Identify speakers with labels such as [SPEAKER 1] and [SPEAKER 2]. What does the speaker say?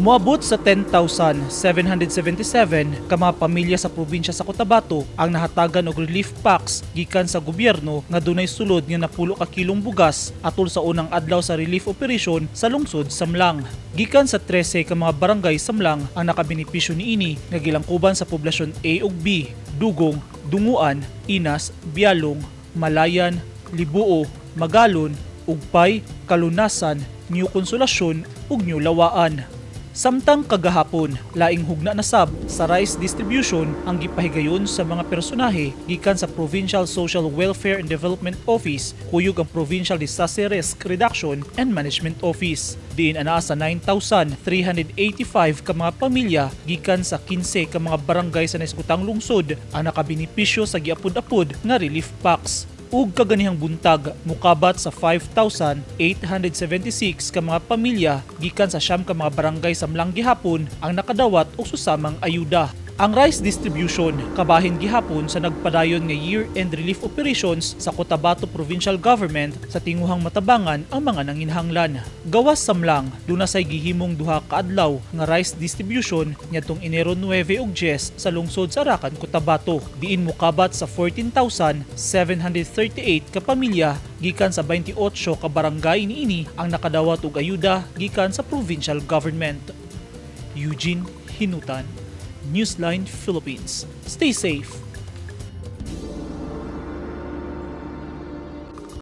[SPEAKER 1] Moabot sa 10,777 ka mga pamilya sa probinsya sa Cotabato ang nahatagan og relief packs gikan sa gobyerno nga dunay sulod nga napulo ka kilong bugas atol sa unang adlaw sa relief operation sa lungsod Samlang. Gikan sa 13 ka mga barangay Samlang ang nakabenepisyo niini nga gilangkuban sa poblasyon A ug B, Dugong, Dunguan, Inas, Bialong, Malayan, Libuo, Magalon, Ugpay, Kalunasan, New Consolasyon ug New Lawaan. Samtang kagahapon, laing hugna na sab sa rice distribution ang gipahigayon sa mga personahe gikan sa Provincial Social Welfare and Development Office, kuyog ang Provincial Disaster Risk Reduction and Management Office. Diin anaa sa 9,385 ka mga pamilya gikan sa 15 ka mga barangay sa naisgutang lungsod ang nakabenepisyo sa giapod-apod nga relief packs. Ug kaganihang buntag mukabat sa 5,876 ka mga pamilya gikan sa siyam ka mga barangay sa Samlang gihapon ang nakadawat og susamang ayuda. Ang rice distribution kabahin gihapon sa nagpadayon nga year-end relief operations sa Cotabato Provincial Government sa tinguhang matabangan ang mga nanginhanglan. Gawas Samlang, dunasay gihimong duha ka adlaw nga rice distribution niadtong Enero 9 ug 10 sa lungsod sa Arakan, Cotabato. Diin mokabat sa 14,738 ka pamilya gikan sa 28 ka barangay niini ang nakadawat og ayuda gikan sa provincial government. Eugene Hinutan, Newsline Philippines. Stay safe.